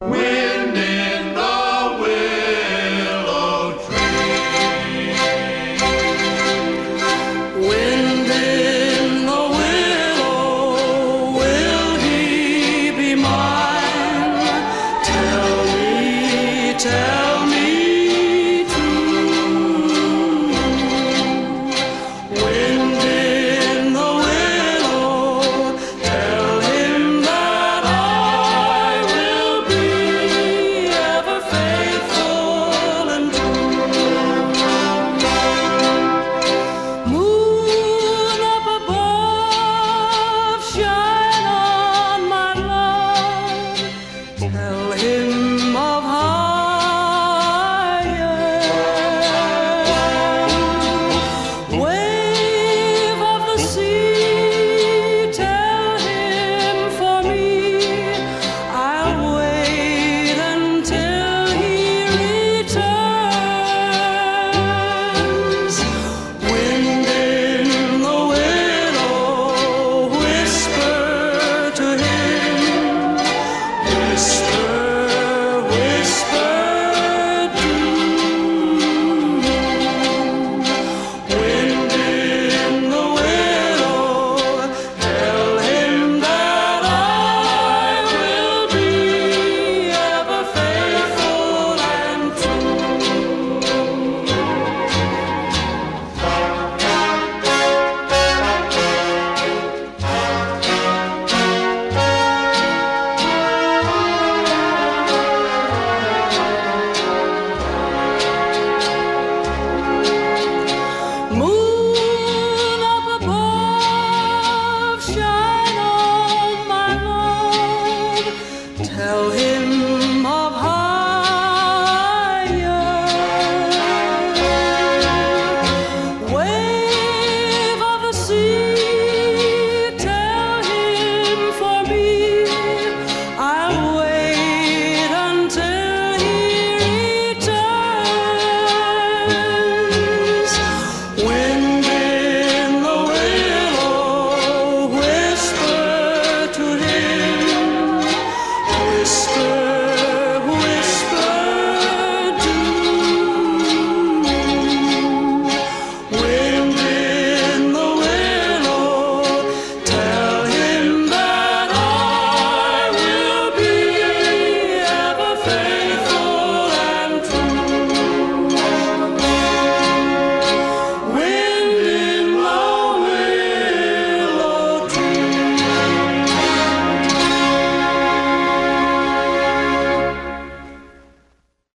Wind in the willow tree. Wind in the willow, will he be mine? Tell me true. Wind in the willow, tell him that I will be ever faithful and true. Moon up above, shine on my love. Tell him